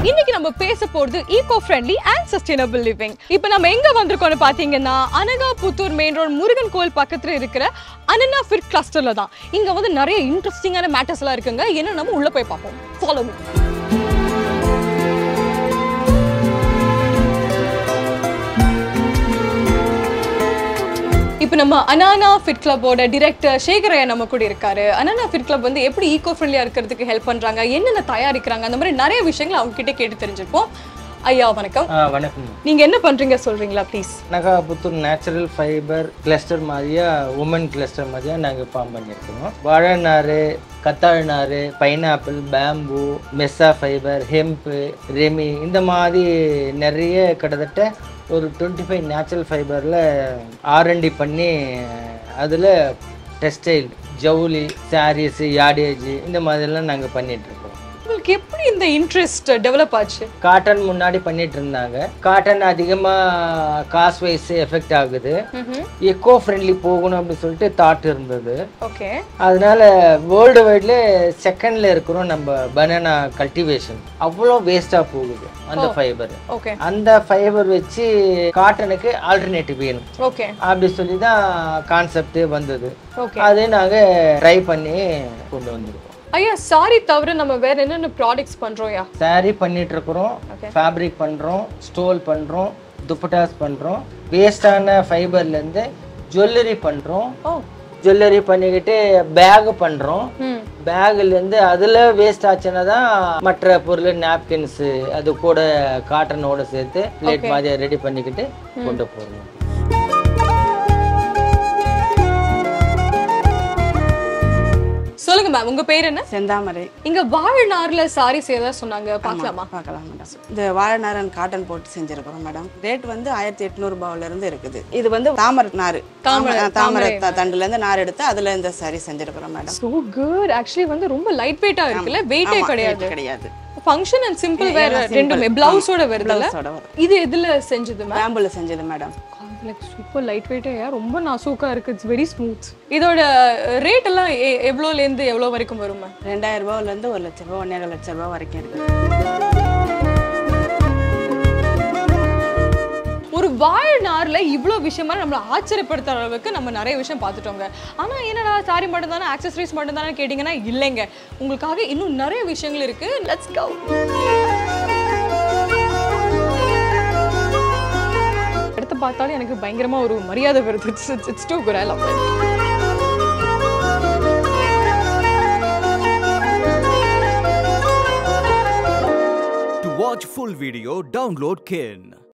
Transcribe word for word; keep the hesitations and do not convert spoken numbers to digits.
இன்னைக்கு நம்ம பேச போறது eco friendly and sustainable living. இப்போ நம்ம எங்க வந்திருக்கோம்னு பாத்தீங்கன்னா அனகாபுத்தூர் மெயின் ரோட் முருகன் கோயில் பக்கத்துல இருக்கிற அனனா ஃபிட் கிளஸ்டர்ல தான். இங்க வந்து நிறைய இன்ட்ரெஸ்டிங்கான மேட்டர்ஸ் எல்லாம் இருக்குங்க. என்ன நம்ம உள்ள போய் பார்ப்போம். Follow me. இப்போ நம்ம அனானா ஃபிட் கிளப்போட டிரெக்டர் சேகரையா நம்ம கூட இருக்காரு. அனானா ஃபிட் கிளப் வந்து எப்படி ஈகோ ஃப்ரெண்ட்லியா இருக்கிறதுக்கு ஹெல்ப் பண்றாங்க, என்னென்ன தயாரிக்கிறாங்க, அந்த மாதிரி நிறைய விஷயங்களை அவங்க கிட்ட கேட்டு தெரிஞ்சிருப்போம். ஐயா வணக்கம். வணக்கம். நீங்க என்ன பண்றீங்க சொல்றீங்களா please? Anakaputhur natural fibre cluster மாதிரியா உமன் கிளஸ்டர் மாதிரியா நாங்கள் ஃபார்ம் பண்ணியிருக்கோம். வாழை நார், கத்தாழ் நார், பைனாப்பிள், பேம்பு, மெஸ்ஸா ஃபைபர், ஹெம்பு, ரெமி, இந்த மாதிரி நிறைய கிட்டத்தட்ட ஒரு டுவெண்ட்டி ஃபைவ் நேச்சுரல் ஃபைபரில் ஆர்என்டி பண்ணி அதில் டெக்ஸ்டைல், ஜவுளி, சாரீஸு, யார்டேஜ் இந்த மாதிரிலாம் நாங்கள் பண்ணிகிட்ருக்கோம். உங்களுக்கு எப்படி இந்த இன்ட்ரெஸ்ட் டெவலப் ஆச்சு? காட்டன் முன்னாடி பண்ணிட்டு இருந்தாங்க. காட்டன் அதிகமாக காஸ்ட் வைஸ் எஃபெக்ட் ஆகுது. எக்கோ ஃப்ரெண்ட்லி போகணும் அப்படின்னு சொல்லிட்டு தாட் இருந்தது. ஓகே. அதனால வேர்ல்டு வைட்ல செகண்ட்ல இருக்கிறோம் நம்ம பனானா கல்டிவேஷன். அவ்வளோ வேஸ்டாக போகுது அந்த ஃபைபர். ஓகே. அந்த ஃபைபர் வச்சு காட்டனுக்கு ஆல்டர்னேட்டிவ் வேணும். ஓகே. அப்படி சொல்லி தான் கான்செப்ட் வந்தது. ஓகே. அதை நாங்கள் ட்ரை பண்ணி கொண்டு வந்திருக்கோம். ஐயா சாரி தவிர நம்ம வேற என்னென்ன ப்ராடக்ட்ஸ் பண்றோம்யா? சாரி பண்ணிட்டு இருக்கிறோம், ஃபேப்ரிக் பண்றோம், ஸ்டோல் பண்றோம், துப்பட்டாஸ் பண்றோம், வேஸ்டான ஃபைபர்ல இருந்து ஜுவல்லரி பண்றோம். ஜுவல்லரி பண்ணிக்கிட்டு பேக் பண்றோம். பேக்ல இருந்து அதுல வேஸ்ட் ஆச்சுன்னா தான் மற்ற பொருள், நாப்கின்ஸ், அது கூட காட்டனோட சேர்த்து பிளேட் மாதிரி ரெடி பண்ணிக்கிட்டு கொண்டு போறோம். சொல்லுங்க மேம், உங்க பேர் என்ன? செந்தாமரை. இங்க வாழை நார்ல சாரி செய்யறதா சொன்னாங்க, பார்க்கலாமா? பார்க்கலாம் மேடம். இந்த வாழை நார் அண்ட் காட்டன் போட்டு செஞ்சிருக்கிறோம் மேடம். ரேட் வந்து ஆயிரத்தி எட்நூறு ரூபாயில இருந்து இருக்குது. இது வந்து தாமரை நார், தாமரை தண்டுல இருந்து நார் எடுத்து அதுல இந்த சாரி செஞ்சிருக்கிறோம் மேடம். So good. ஆக்சுவலி வந்து ரொம்ப லைட் வெயிட்டா இருக்குல்ல, வெயிட்டே கிடையாது. கிடையாது. ஃபங்க்ஷன் அண்ட் சிம்பிள் வேற ரெண்டுமே பிளவுஸோட வருதுல. இது எதுல செஞ்சது மேம்? பேம்புல செஞ்சது மேடம். லைக் சூப்பர் லைட் வெயிட்டா, ரொம்ப நாசூக்கா இருக்கு. It's very smooth. இதோட ரேட் எல்லாம் எவ்வளோல இருந்து எவ்வளோ வரைக்கும் வரும் மேம்? ரெண்டாயிரம் ரூபாயில இருந்து ஒரு லட்சம் ரூபாய், ஒன்னேகால் லட்சம் ரூபாய் வரைக்கும் இருக்கு. ஒரு வாழை நார்ல இவ்வளோ விஷயமா நம்மளை ஆச்சரியப்படுத்துற அளவுக்கு நம்ம நிறைய விஷயம் பார்த்துட்டோங்க. ஆனா என்னடா சாரி மட்டும் தானே, ஆக்சசரிஸ் மட்டும் தானே கேட்டிங்கன்னா இல்லைங்க, உங்களுக்காக இன்னும் நிறைய விஷயங்கள் இருக்கு. Let's go. அடுத்து பார்த்தாலும் எனக்கு பயங்கரமா ஒரு மரியாதை வருது. It's too good. I love it. To watch full video, download Kin.